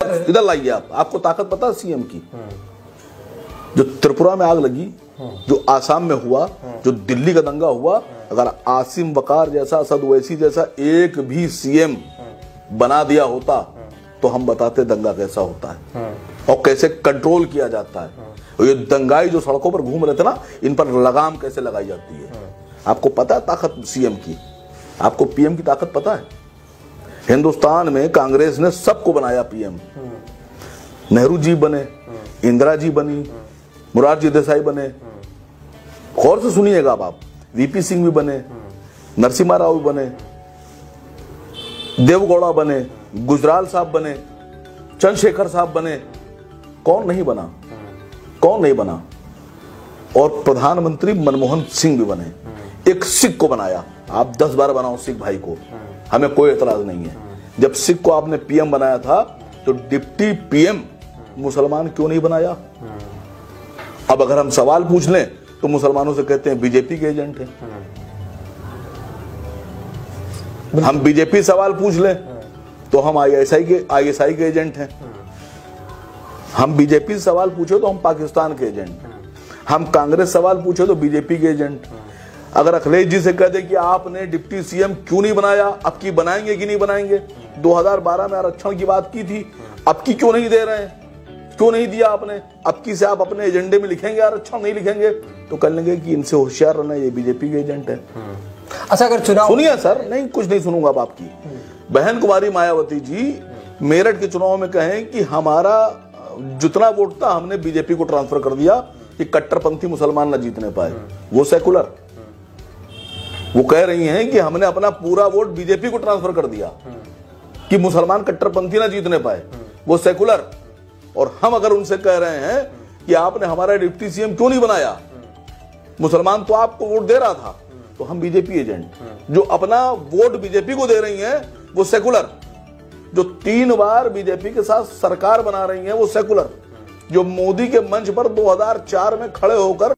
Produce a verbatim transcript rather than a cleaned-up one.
इधर इधर लाइए आप, आपको ताकत पता है सीएम की? जो त्रिपुरा में आग लगी, जो आसाम में हुआ, जो दिल्ली का दंगा हुआ, अगर आसिम वकार जैसा, असद ओवैसी जैसा एक भी सीएम बना दिया होता तो हम बताते दंगा कैसा होता है और कैसे कंट्रोल किया जाता है। और ये दंगाई जो सड़कों पर घूम रहे थे ना, इन पर लगाम कैसे लगाई जाती है। आपको पता है ताकत सीएम की? आपको पीएम की ताकत पता है? हिंदुस्तान में कांग्रेस ने सबको बनाया पीएम। नेहरू जी बने, इंदिरा जी बनी, मोरारजी देसाई बने, गौर से सुनिएगा अब आप, वीपी सिंह भी बने, नरसिम्हा राव भी बने, देवगौड़ा बने, गुजराल साहब बने, चंद्रशेखर साहब बने। कौन नहीं बना? कौन नहीं बना? और प्रधानमंत्री मनमोहन सिंह भी बने। एक सिख को बनाया। आप दस बार बनाओ सिख भाई को, हमें कोई एतराज नहीं है। जब सिख को आपने पीएम बनाया था तो डिप्टी पीएम मुसलमान क्यों नहीं बनाया? अब अगर हम सवाल पूछ लें तो मुसलमानों से कहते हैं बीजेपी के एजेंट हैं। हम बीजेपी सवाल पूछ लें तो हम आईएसआई के आईएसआई के एजेंट हैं। हम बीजेपी से सवाल पूछे तो हम पाकिस्तान के एजेंट हैं। हम कांग्रेस सवाल पूछे तो बीजेपी के एजेंट। अगर अखिलेश जी से कहते कि आपने डिप्टी सीएम क्यों नहीं बनाया, अब की बनाएंगे कि नहीं बनाएंगे? दो हज़ार बारह में आरक्षण की बात की थी, अब की क्यों नहीं दे रहे हैं? क्यों नहीं दिया आपने? अब की से आप अपने एजेंडे में लिखेंगे आरक्षण, नहीं लिखेंगे तो कह लेंगे कि इनसे होशियार रहना, ये बीजेपी के एजेंट है। अच्छा, अगर चुनाव सुनिए सर, नहीं कुछ नहीं सुनूंगा अब आपकी। बहन कुमारी मायावती जी मेरठ के चुनाव में कहें कि हमारा जितना वोट था हमने बीजेपी को ट्रांसफर कर दिया कि कट्टरपंथी मुसलमान न जीतने पाए। वो सेकुलर, वो कह रही हैं कि हमने अपना पूरा वोट बीजेपी को ट्रांसफर कर दिया कि मुसलमान कट्टरपंथी न जीतने पाए। वो सेकुलर। और हम अगर उनसे कह रहे हैं कि आपने हमारा डिप्टी सीएम क्यों नहीं बनाया, मुसलमान तो आपको वोट दे रहा था, तो हम बीजेपी एजेंट। जो अपना वोट बीजेपी को दे रही हैं वो सेकुलर। जो तीन बार बीजेपी के साथ सरकार बना रही हैं वो सेकुलर। जो मोदी के मंच पर दो हज़ार चार में खड़े होकर